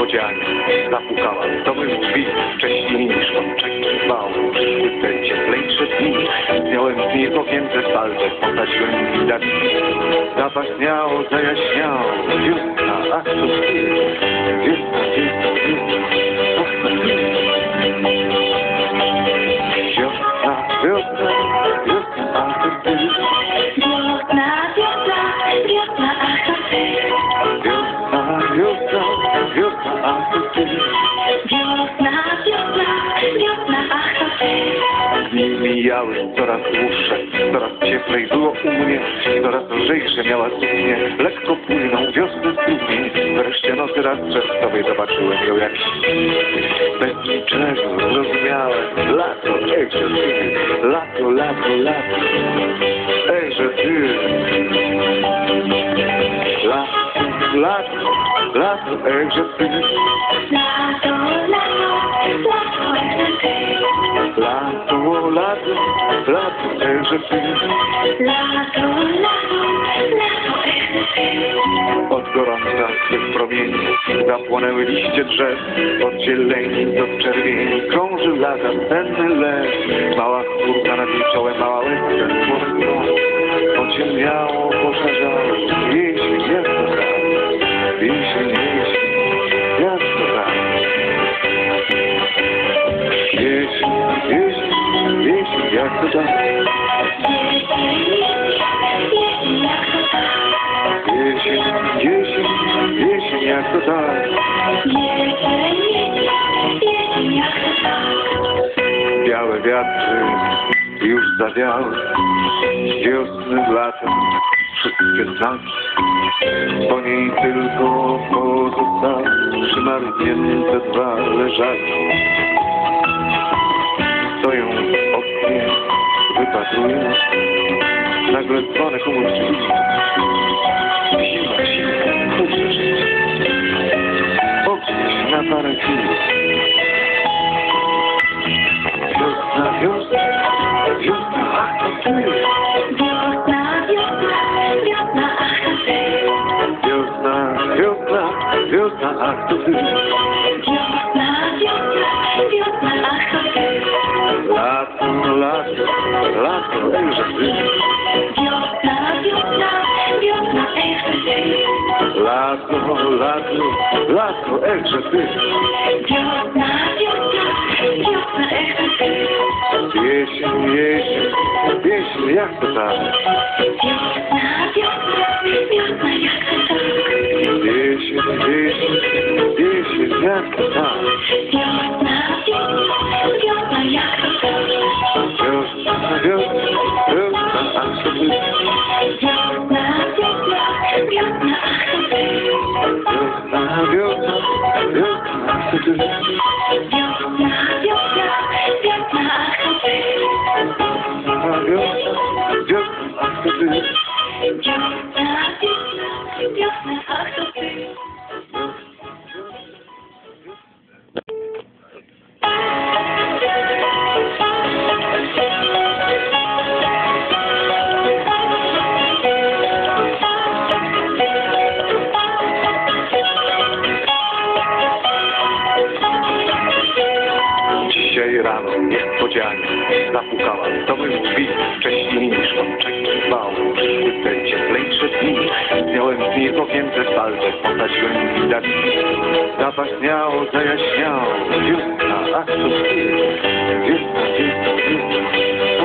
niespodzianie zapukała do mych drzwi wcześniej niż oczekiwał. W te cieplejsze dni miałem z niej pogięte salwę, posadziłem widać. Zapaśniało, zajaśniało, wiosna, ach to ty, wiosna, wiosna, wiosna, ach to ty. Wiosna, wiosna, wiosna, ach to ty. Wiosna, wiosna, wiosna, ach to ty. Wiosna, wiosna, wiosna, ach to ty. Wiosna, wiosna, wiosna, ach to ty. Dni mijały coraz dłuższe, coraz cieplej było u mnie, coraz lżejsze miała suknię, lekko płynął wiosny strumień. Wreszcie nocy raz czerwcowej zobaczyłem ją jak śni. Bez niczego zrozumiałe, lato, ejże ty, lato, lato, lato, ejże ty. Lato, lato, lato, ejże ty. Lato, lato, lato, ejże ty. Lato, lato, lato, ejże ty. Lato, lato, lato, ejże ty. Od gorąca swych promieni zapłonęły liście drzew, od zieleni do czerwieni krąży lata senny lew. Mała chmurka nad jej czołem, mała łezka słoneczna, ociemniało, pożarzało. Jesień, jak to tak? Jesień, jesień, jak to tak? Jesień, jesień, jesień, jak to tak? Jesień, jesień, jesień, jak to tak? Białe wiatry już zawiały, wiosny z latem, wszystkie znaki. Po niej tylko pozostały przymarznięte dwa leżaki. Stoją w oknie, wypatrują, nagle dzwonek u mych drzwi. Zima, zima, chodź żyć, ogrzeć na parę chwil. Wiosna, wiosna, wiosna, ach to ty. Wiosna, wiosna, wiosna, ach to ty. Wiosna, wiosna, wiosna, ach to ty. Wiosna, wiosna, wiosna, ach to ty. Lato, lato, lato, ejże ty. Wiosna, wiosna, wiosna, ejże ty. Lato, lato, lato, ejże ty. Wiosna, wiosna, wiosna, ejże ty. Jesień, jesień, jesień, jak to tak? Wiosna, wiosna, wiosna, jak to tak. Jesień, jesień, jesień, jak to tak? Wiosna, wiosna, wiosna, jak to tak. Wiosna, wiosna, wiosna, ach to ty. Wiosna, wiosna, wiosna, ach to ty. Wiosna, wiosna, wiosna, ach to ty. Wiosna, wiosna, wiosna, ach to ty. Wiosna, wiosna, wiosna, ach to ty. Wiosna, wiosna, wiosna, ach to ty. Dzisiaj rano niespodzianie zapukała do mych drzwi wcześniej niż oczekiwał. W te cieplejsze dni miałem z niej pogięte salwę, posadziłem widać. Zapaśniało, zajaśniało, wiosna, ach to ty. Wiosna, wiosna, wiosna,